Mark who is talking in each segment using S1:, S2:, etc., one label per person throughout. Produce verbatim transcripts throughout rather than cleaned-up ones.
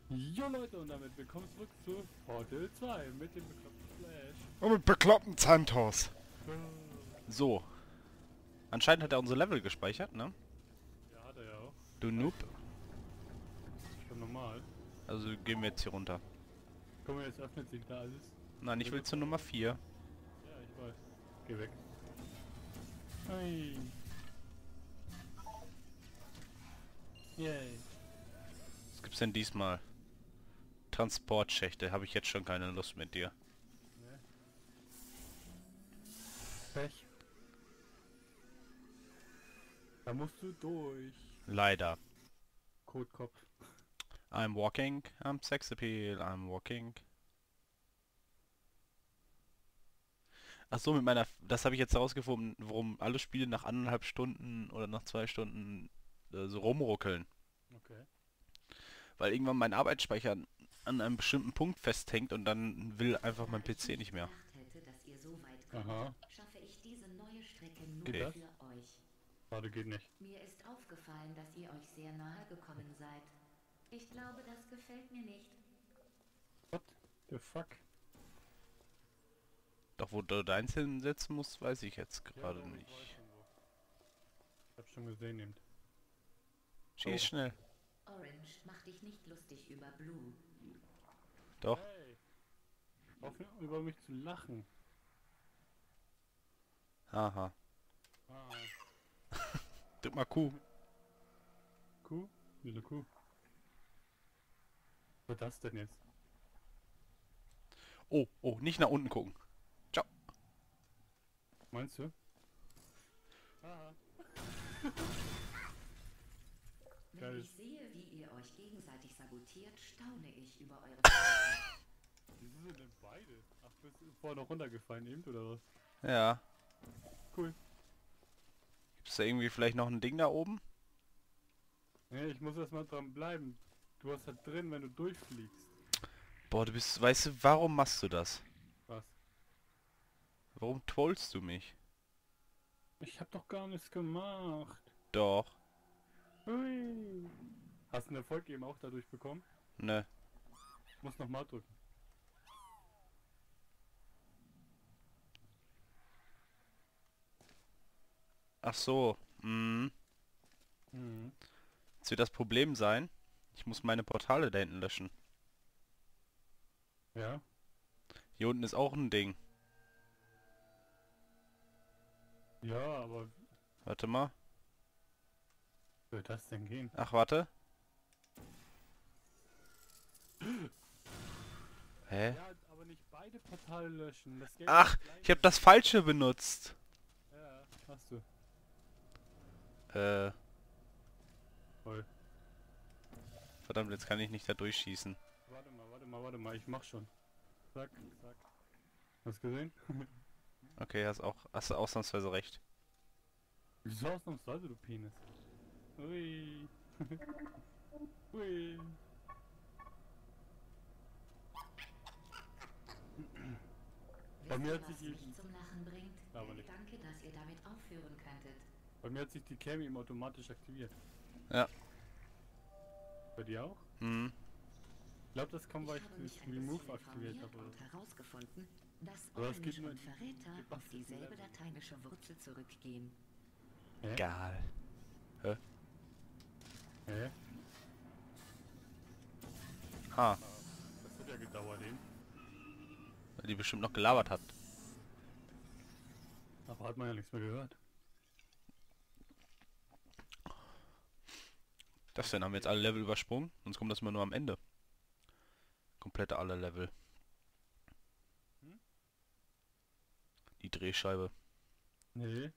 S1: Jo Leute, und damit willkommen zurück zu Portal zwei mit dem bekloppten Flash.
S2: Und mit bekloppten Santos.
S1: Äh,
S2: So. Anscheinend hat er unsere Level gespeichert, ne?
S1: Ja, hat er ja auch.
S2: Du
S1: Das
S2: Noob.
S1: ist schon normal.
S2: Also gehen wir jetzt hier runter.
S1: Guck mal, jetzt öffnet sich da alles.
S2: Nein, ich will zur Nummer vier.
S1: Ja, ich weiß. Geh weg. Hey. Yay.
S2: Was gibt's denn diesmal? Transportschächte. Habe ich jetzt schon keine Lust mit dir.
S1: Ne? Pech. Da musst du durch.
S2: Leider.
S1: Kotkopf.
S2: I'm walking. I'm sex appeal. I'm walking. Ach so, mit meiner... Das habe ich jetzt herausgefunden, warum alle Spiele nach anderthalb Stunden oder nach zwei Stunden äh, so rumruckeln.
S1: Okay.
S2: Weil irgendwann mein Arbeitsspeicher an einem bestimmten Punkt festhängt und dann will einfach mein P C nicht mehr.
S3: Hätte, dass ihr so weit kommt,
S1: Aha.
S3: schaffe ich diese neue Strecke nur
S1: Geht das?
S3: für euch.
S1: Warte, geht nicht.
S3: Mir ist aufgefallen, dass ihr euch sehr nahe gekommen seid. Ich glaube, das gefällt mir nicht.
S1: What the fuck?
S2: Doch wo du deins hinsetzen musst, weiß ich jetzt gerade
S1: Ja, doch, ich
S2: nicht.
S1: weiß schon wo. Ich hab schon gesehen eben.
S2: Schieß
S1: Oh.
S2: schnell.
S3: Orange, mach dich nicht lustig über Blue.
S2: Doch.
S1: Hey. Auf über mich zu lachen.
S2: Haha.
S1: Ah.
S2: Drück mal Q.
S1: Kuh? Wieso Kuh? Was das denn jetzt?
S2: Oh, oh, nicht nach unten gucken. Ciao.
S1: Meinst du? Aha.
S3: Wenn
S1: Geil.
S3: ich sehe, wie ihr euch gegenseitig sabotiert, staune ich über eure Fähigkeit.
S1: Wieso sind denn beide? Ach, bist du vorher noch runtergefallen eben, oder was?
S2: Ja.
S1: Cool.
S2: Gibt's da irgendwie vielleicht noch ein Ding da oben?
S1: Nee, ich muss erstmal dran bleiben. Du hast das drin, wenn du durchfliegst.
S2: Boah, du bist... Weißt du, warum machst du das?
S1: Was?
S2: Warum trollst du mich?
S1: Ich hab doch gar nichts gemacht.
S2: Doch.
S1: Hui. Hast du einen Erfolg eben auch dadurch bekommen?
S2: Ne.
S1: Muss nochmal drücken.
S2: Ach so. Mhm.
S1: Mhm.
S2: Jetzt wird das Problem sein, ich muss meine Portale da hinten löschen.
S1: Ja?
S2: Hier unten ist auch ein Ding.
S1: Ja, aber
S2: Warte mal.
S1: wie soll das denn gehen?
S2: Ach, warte. Hä?
S1: Ja, aber nicht beide Portale löschen. Das Game
S2: Ach,
S1: ist gleich.
S2: ich habe das Falsche benutzt.
S1: Ja, hast du.
S2: Äh,
S1: Voll.
S2: verdammt, jetzt kann ich nicht da durchschießen.
S1: Warte mal, warte mal, warte mal, ich mach schon. Zack, zack. Hast du gesehen?
S2: Okay, hast auch, hast du ausnahmsweise recht.
S1: Wieso ausnahmsweise, du Penis? Ui. Ui. Bei mir
S3: Wisst
S1: hat
S3: ihr,
S1: sich
S3: was
S1: die,
S3: mich zum Lachen bringt?
S1: Aber
S3: Der
S1: nicht.
S3: Gedanke, dass ihr damit aufhören könntet.
S1: bei mir hat sich die Cam eben automatisch aktiviert.
S2: Ja.
S1: Bei dir auch?
S2: Hm.
S1: Ich glaube, das kommt, weil
S3: Ich
S1: ich
S3: habe mich
S1: das
S3: ein
S1: Remove
S3: bisschen
S1: aktiviert
S3: informiert
S1: habe.
S3: und herausgefunden, dass
S1: Aber es geht
S3: Orange
S1: nur
S3: und
S1: in die
S3: Verräter auf
S1: gebastelten
S3: dieselbe
S1: Level.
S3: lateinische Wurzel zurückgehen.
S1: Hä?
S2: Egal.
S1: Hä?
S2: Ah,
S1: Das hat ja gedauert eben.
S2: weil die bestimmt noch gelabert hat.
S1: Aber hat man ja nichts mehr gehört.
S2: Das denn, haben wir jetzt alle Level übersprungen? Sonst kommt das immer nur am Ende. Komplette alle Level.
S1: Hm?
S2: Die Drehscheibe.
S1: Nee.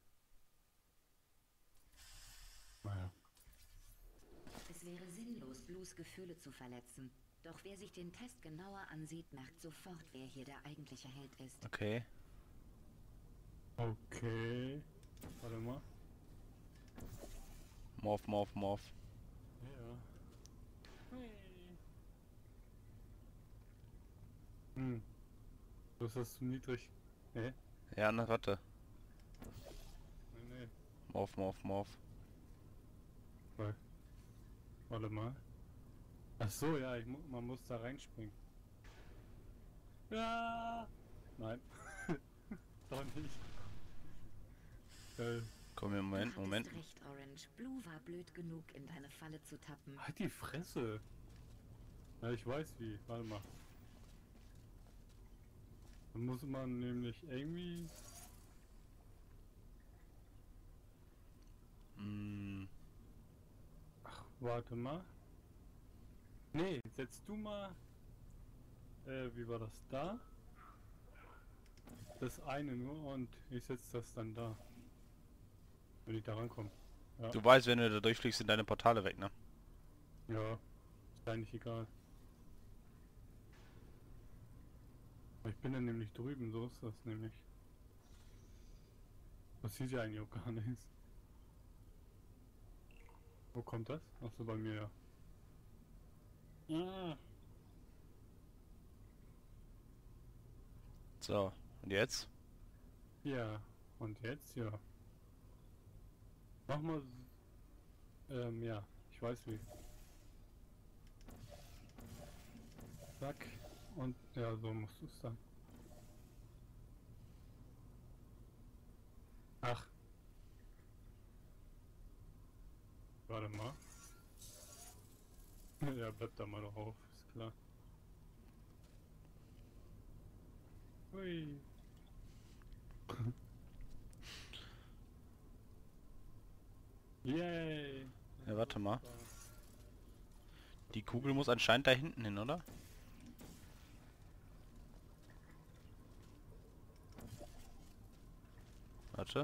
S1: Naja.
S3: Es wäre sinnlos, Blues Gefühle zu verletzen. Doch wer sich den Test genauer ansieht, merkt sofort, wer hier der eigentliche Held ist.
S2: Okay.
S1: Okay. Warte mal.
S2: Morph, morph, morph.
S1: Ja. Hm. Du hast das zu niedrig. Hä?
S2: Ja, eine Ratte.
S1: Nee, nee.
S2: Morph, morph, morph.
S1: Weil. Warte mal. Ach so, ja, ich mu man muss da reinspringen. Ja! Nein. Doch nicht. Geil.
S2: Komm hier, Moment,
S3: Du
S2: Moment.
S3: hattest recht, Orange. Blue war blöd genug, in deine Falle zu tappen.
S1: Halt die Fresse! Ja, ich weiß wie. Warte mal. Dann muss man nämlich irgendwie...
S2: Mm,
S1: Ach, warte mal. Nee, setzt du mal... Äh, wie war das da? Das eine nur und ich setze das dann da. Wenn ich da rankomme. Ja.
S2: Du weißt, wenn du da durchfliegst, sind deine Portale weg, ne?
S1: Ja. Ist eigentlich egal. Aber ich bin dann nämlich drüben, so ist das nämlich. Passiert ja eigentlich auch gar nichts. Wo kommt das? Achso, bei mir ja. Ja.
S2: So, und jetzt?
S1: Ja, und jetzt ja. Mach mal. Ähm, ja, ich weiß wie. Zack. Und ja, so musst du es dann. Ach. Warte mal. Ja, bleib da mal drauf, ist klar. Hui. Yay.
S2: Ja, warte mal. Die Kugel muss anscheinend da hinten hin, oder? Warte.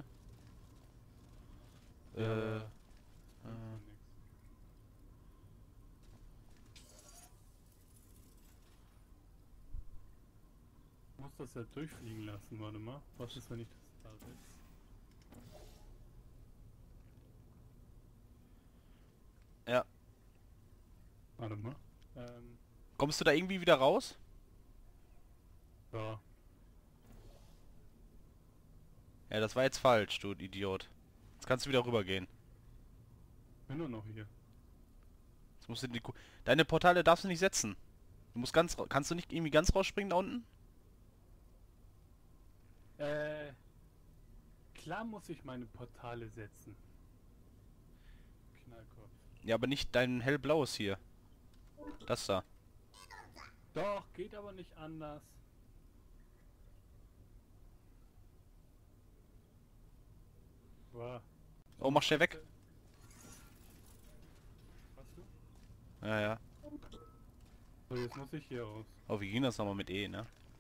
S1: Ja,
S2: Äh,
S1: äh.
S2: äh,
S1: Ich muss das ja durchfliegen lassen, warte mal. Was ist, wenn ich das da setze?
S2: ja.
S1: Warte mal. Ähm,
S2: Kommst du da irgendwie wieder raus?
S1: ja.
S2: Ja, das war jetzt falsch, du Idiot. Jetzt kannst du wieder rübergehen.
S1: Bin nur noch hier.
S2: Jetzt musst du die Ku Deine Portale darfst du nicht setzen. Du musst ganz ra- Kannst du nicht irgendwie ganz rausspringen da unten?
S1: Äh, klar muss ich meine Portale setzen. Knallkopf.
S2: Ja, aber nicht dein hellblaues hier. Das da.
S1: Doch, geht aber nicht anders. Wow.
S2: Oh, mach schnell weg.
S1: Was du?
S2: Ja, ja.
S1: So, jetzt muss ich hier raus.
S2: Oh, wie ging das nochmal mit E, ne?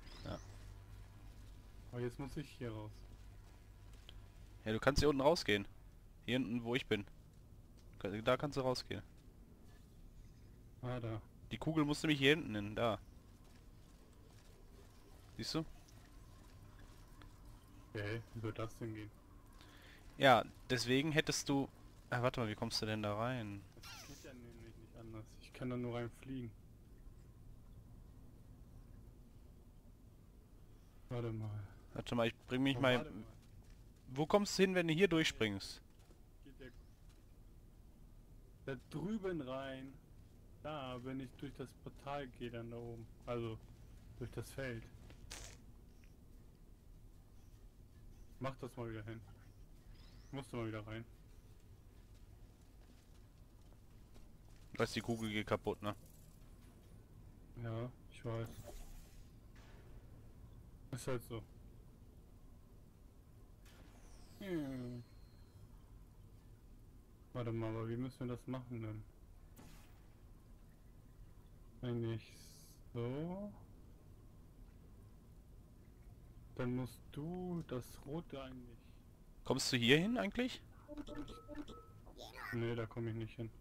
S1: Aber jetzt muss ich hier raus.
S2: Ja, du kannst hier unten rausgehen. Hier unten, wo ich bin. Ka- Da kannst du rausgehen.
S1: Ah, da.
S2: Die Kugel muss nämlich hier hinten hin, da. Siehst du?
S1: Okay, wie soll das denn gehen?
S2: Ja, deswegen hättest du... Ah, warte mal, wie kommst du denn da rein?
S1: Das geht ja nämlich nicht anders. Ich kann da nur reinfliegen. Warte mal.
S2: Warte mal, ich bring mich
S1: Oh,
S2: mal...
S1: warte mal.
S2: Wo kommst du hin, wenn du hier durchspringst?
S1: Geht der da drüben rein. Da, wenn ich durch das Portal gehe, dann da oben. Also, durch das Feld. Mach das mal wieder hin. Musst du mal wieder rein.
S2: Du weißt, die Kugel geht kaputt, ne?
S1: Ja, ich weiß. Ist halt so. Hm. Warte mal, aber wie müssen wir das machen denn? Eigentlich so. Dann musst du das rote eigentlich.
S2: Kommst du hier hin eigentlich?
S1: Nee, da komme ich nicht hin.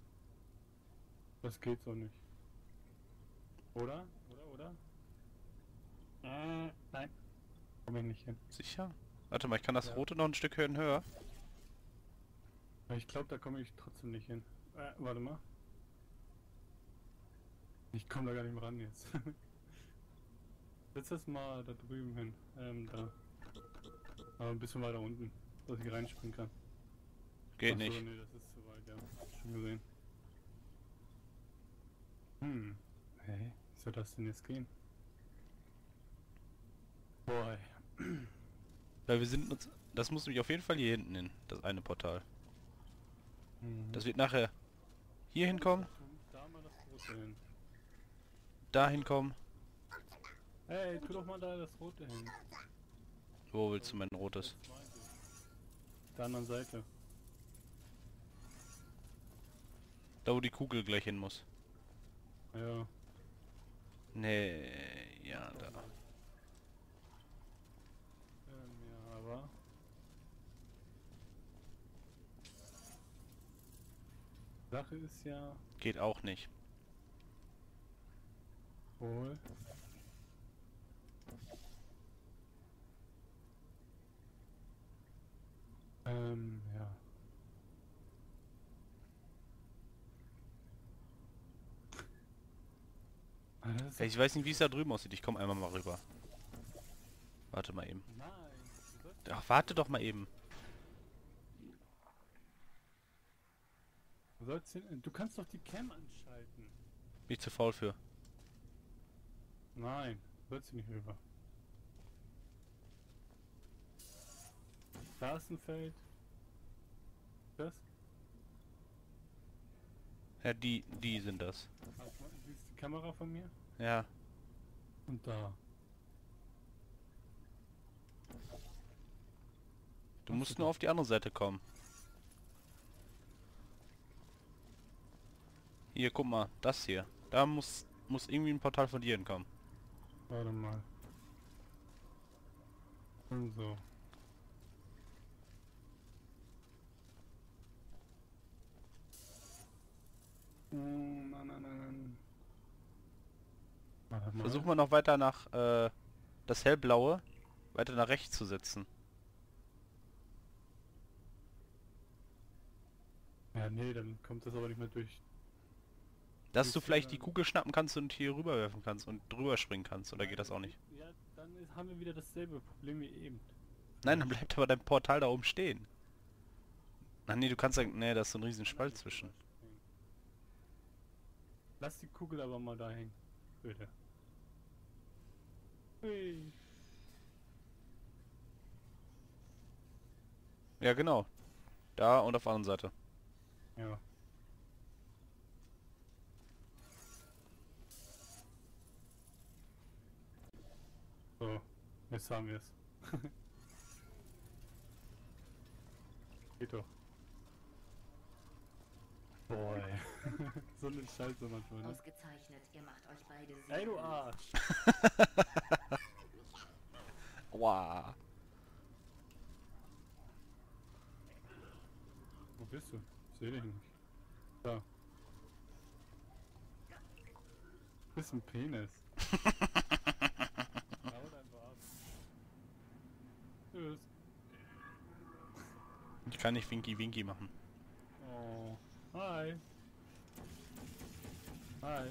S1: Das geht so nicht. Oder? Oder, oder? Äh, nein. Komme ich nicht hin.
S2: Sicher? Warte mal, ich kann das
S1: Ja.
S2: rote noch ein Stück höher höher.
S1: Aber ich glaube, da komme ich trotzdem nicht hin. Äh, warte mal. Ich komme da gar nicht mehr ran jetzt. Setz das mal da drüben hin. Ähm, da. Aber ein bisschen weiter unten, dass ich reinspringen kann.
S2: Geht
S1: Ach so,
S2: nicht.
S1: nee, das ist zu weit, ja. Schon gesehen. Hm. Hey, wie soll das denn jetzt gehen? Boy.
S2: Weil wir sind uns... Das muss nämlich auf jeden Fall hier hinten hin, das eine Portal.
S1: Mhm.
S2: Das wird nachher hier hinkommen,
S1: Da mal das Rote hin.
S2: da hinkommen.
S1: Hey, tu doch mal da das Rote hin.
S2: Wo willst du mein rotes?
S1: Das meinte ich. Der anderen Seite.
S2: Da wo die Kugel gleich hin muss.
S1: Ja.
S2: Nee, ja, da.
S1: Ähm, ja, aber... Sache ist ja
S2: Geht auch nicht.
S1: wohl... Ähm, ja. Ah, das ist
S2: Ich weiß nicht, wie es da drüben aussieht. Ich komme einmal mal rüber. Warte mal eben.
S1: Nein. du sollst-
S2: Ach, warte doch mal eben.
S1: Du sollst den, du kannst doch die Cam anschalten.
S2: Bin ich zu faul für.
S1: Nein, du sollst nicht rüber. Da ist ein Feld. Das?
S2: Ja, die, die sind das.
S1: Warte mal, siehst du die Kamera von mir?
S2: Ja.
S1: Und da.
S2: Du musst nur auf die andere Seite kommen. Hier, guck mal. Das hier. Da muss, muss irgendwie ein Portal von dir hinkommen.
S1: Warte mal. Und so. Mm, Nein, nein, nein, nein. Warte mal.
S2: Versuch mal noch weiter nach, äh, das hellblaue, weiter nach rechts zu setzen.
S1: Ja, nee, dann kommt das aber nicht mehr durch.
S2: Dass
S1: Durch
S2: du
S1: die
S2: vielleicht die
S1: dann-
S2: Kugel schnappen kannst und hier rüberwerfen kannst und drüber springen kannst, oder geht das auch nicht?
S1: Ja, dann ist, haben wir wieder dasselbe Problem wie eben.
S2: Nein, dann bleibt aber dein Portal da oben stehen. Ach nee, du kannst sagen, nee, da ist so ein riesen Spalt zwischen.
S1: Lass die Kugel aber mal da hängen. Bitte. Hui.
S2: Ja, genau. Da und auf der anderen Seite.
S1: Ja. So, jetzt haben wir es. Geht doch. Boy. So eine Scheiße manchmal, ne?
S3: Ausgezeichnet, ihr macht euch beide
S1: Ey, du
S3: sieglos.
S1: Arsch!
S2: Wow.
S1: Wo bist du? Ich seh dich nicht. Da. Bist ein Penis. Haut einfach ab. Tschüss.
S2: Ich kann nicht Winky Winky machen.
S1: Oh. Hi. Hi.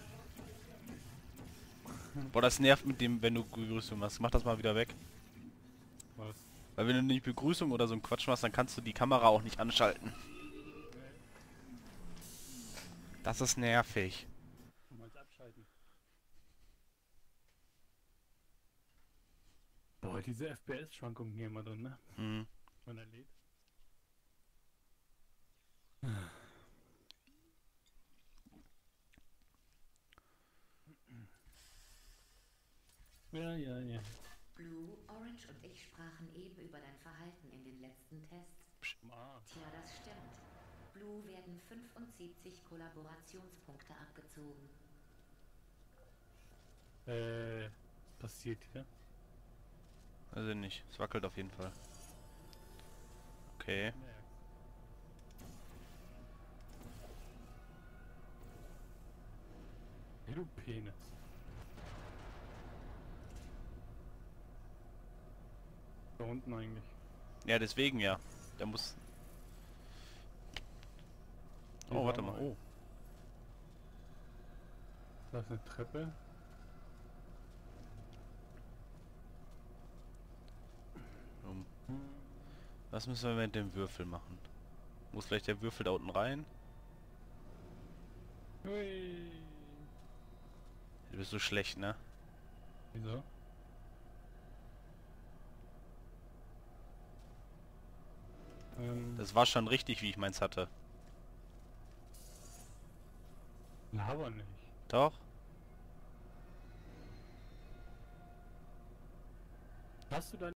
S2: Boah, das nervt mit dem, wenn du Begrüßung machst. Mach das mal wieder weg.
S1: Was?
S2: Weil wenn du nicht Begrüßung oder so einen Quatsch machst, dann kannst du die Kamera auch nicht anschalten. Das ist nervig.
S1: Du meinst abschalten. Boah, diese F P S-Schwankungen hier immer drin, ne?
S2: Mhm.
S1: Wenn er lädt. Ja, ja, ja.
S3: Blue, Orange und ich sprachen eben über dein Verhalten in den letzten Tests.
S1: Am Arsch.
S3: Tja, das stimmt. Blue werden fünfundsiebzig Kollaborationspunkte abgezogen.
S1: Äh, passiert hier?
S2: Also nicht. Es wackelt auf jeden Fall. Okay.
S1: Hey, du Penis. Da unten eigentlich.
S2: Ja, deswegen ja. Der muss...
S1: Hier
S2: Oh,
S1: war
S2: warte mal.
S1: ein.
S2: Oh.
S1: Da ist eine Treppe.
S2: Um.
S1: Hm.
S2: Was müssen wir mit dem Würfel machen? Muss vielleicht der Würfel da unten rein?
S1: Hui.
S2: bist so schlecht, ne?
S1: Wieso? Ähm,
S2: Das war schon richtig, wie ich meins hatte.
S1: aber nicht.
S2: Doch?
S1: Hast du da